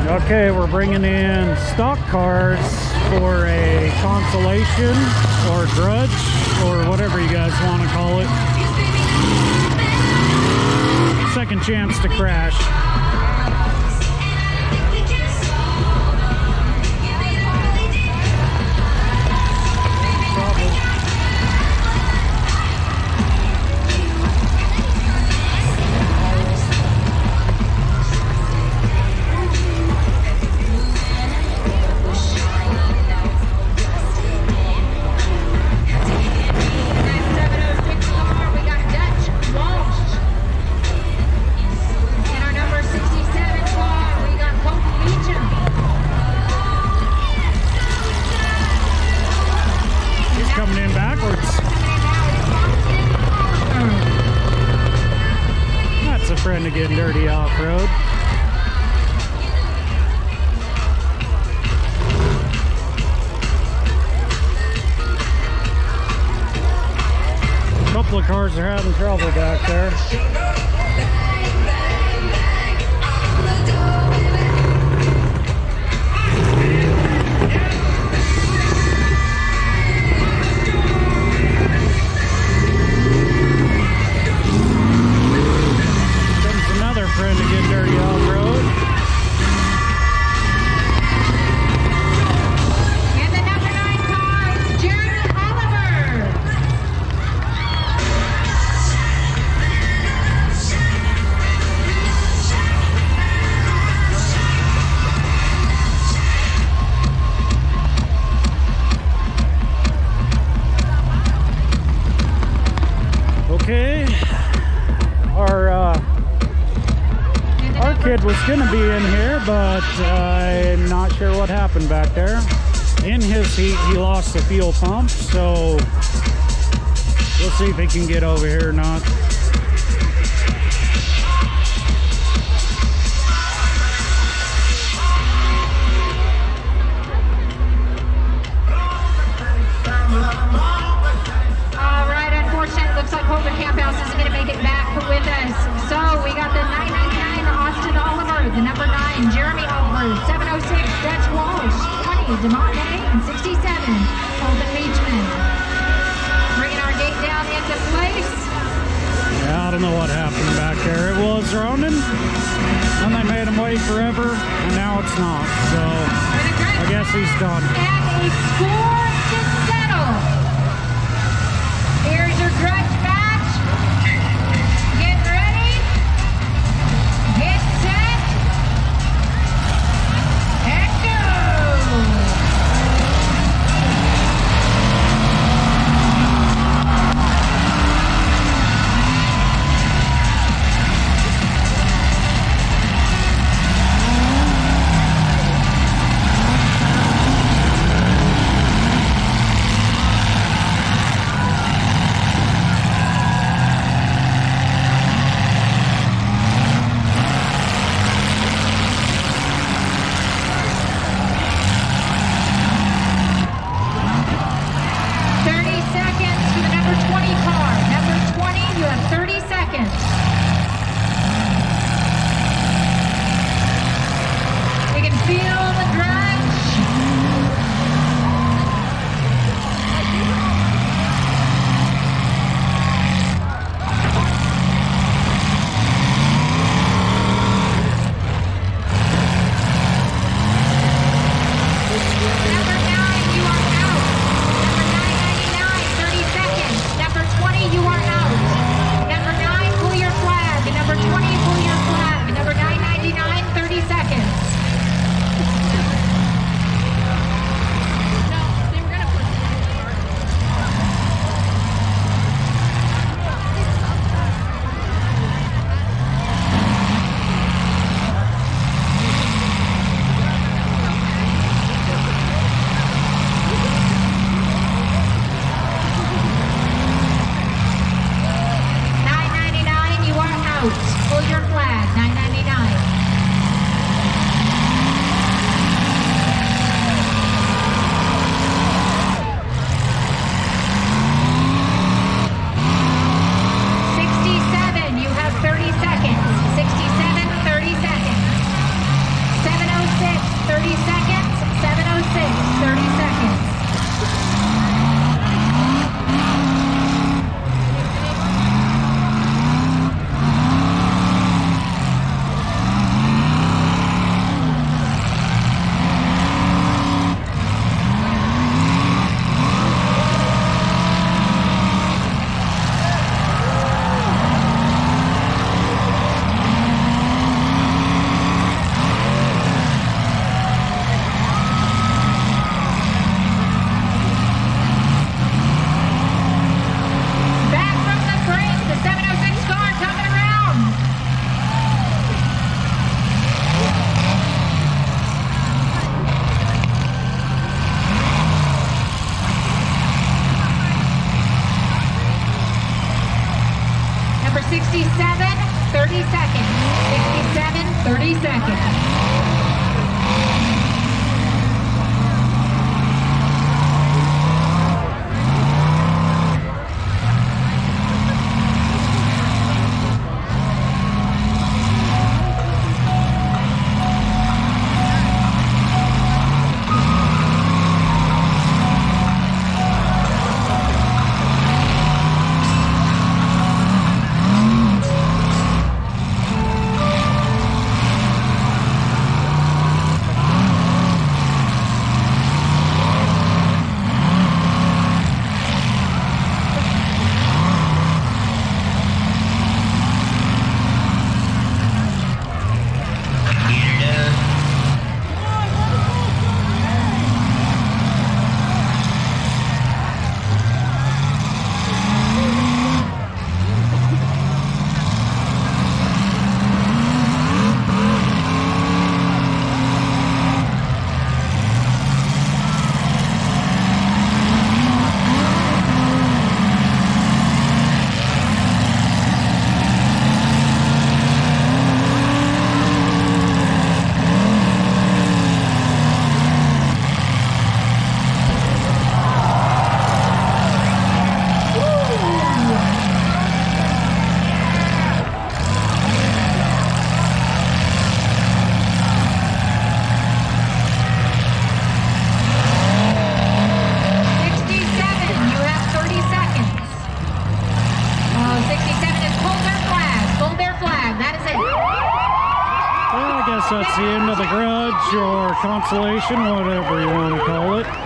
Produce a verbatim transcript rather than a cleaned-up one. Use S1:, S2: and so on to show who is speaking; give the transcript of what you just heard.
S1: Okay, we're bringing in stock cars for a consolation or grudge or whatever you guys want to call it. Second chance to crash. Friend to get dirty off-road. A couple of cars are having trouble back there. Friend to get dirty off-road.
S2: And the number nine car is Jeremy Oliver.
S1: Okay. Our uh kid was going to be in here, but uh, I'm not sure what happened back there. In his heat, he lost the fuel pump, so we'll see if he can get over here or not.
S2: All right, unfortunately, looks like Holden Camp House isn't going to make it back with us. So we got the nine ninety-nine Austin Oliver, the number nine Jeremy Oliver, seven oh six Dutch Walsh, twenty DeMont and sixty-seven Holden Beachman. Bringing our gate down into place.
S1: Yeah, I don't know what happened back there. It was running, and they made him wait forever, and now it's not. So I guess he's done.
S2: And a score to settle. Here's your grudge match. Get ready. Get set. And go.
S1: that's the end of the grudge or consolation, whatever you want to call it.